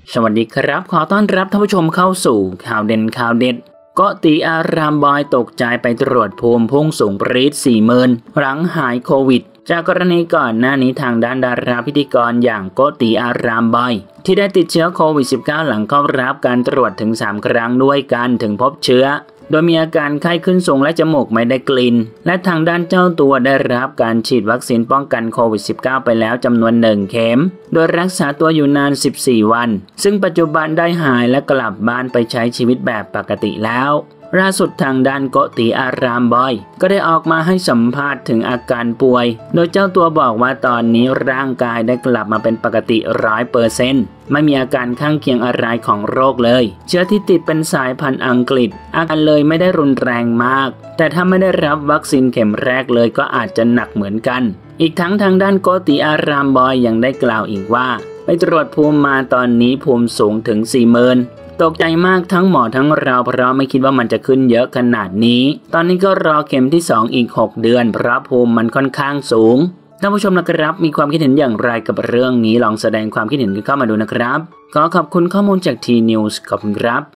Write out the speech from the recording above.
สวัสดีครับขอต้อนรับท่านผู้ชมเข้าสู่ข่าวเด่นข่าวเด็ดเกาะตีอารามบอยตกใจไปตรวจภูมิพุ่งสูงปรี๊ด 40,000 หลังหายโควิดจากกรณีก่อนหน้านี้ทางด้านดาราพิธีกรอย่างโกติอารามบอยที่ได้ติดเชื้อโควิด -19 หลังเข้ารับการตรวจถึง 3 ครั้งด้วยกันถึงพบเชื้อโดยมีอาการไข้ขึ้นสูงและจมูกไม่ได้กลิ่นและทางด้านเจ้าตัวได้รับการฉีดวัคซีนป้องกันโควิด -19 ไปแล้วจำนวน1 เข็มโดยรักษาตัวอยู่นาน 14 วันซึ่งปัจจุบันได้หายและกลับบ้านไปใช้ชีวิตแบบปกติแล้วล่าสุดทางด้านโกติอารามบอยก็ได้ออกมาให้สัมภาษณ์ถึงอาการป่วยโดยเจ้าตัวบอกว่าตอนนี้ร่างกายได้กลับมาเป็นปกติ 100%ไม่มีอาการข้างเคียงอะไรของโรคเลยเชื้อที่ติดเป็นสายพันธุ์อังกฤษอาการเลยไม่ได้รุนแรงมากแต่ถ้าไม่ได้รับวัคซีนเข็มแรกเลยก็อาจจะหนักเหมือนกันอีกทั้งทางด้านโกติอารามบอยยังได้กล่าวอีกว่าไปตรวจภูมิมาตอนนี้ภูมิสูงถึง 40,000ตกใจมากทั้งหมอทั้งเราเพราะไม่คิดว่ามันจะขึ้นเยอะขนาดนี้ตอนนี้ก็รอเข็มที่2อีก6 เดือนเพราะภูมิมันค่อนข้างสูงท่านผู้ชมนะครับมีความคิดเห็นอย่างไรกับเรื่องนี้ลองแสดงความคิดเห็นกันเข้ามาดูนะครับขอขอบคุณข้อมูลจาก T News ขอบคุณครับ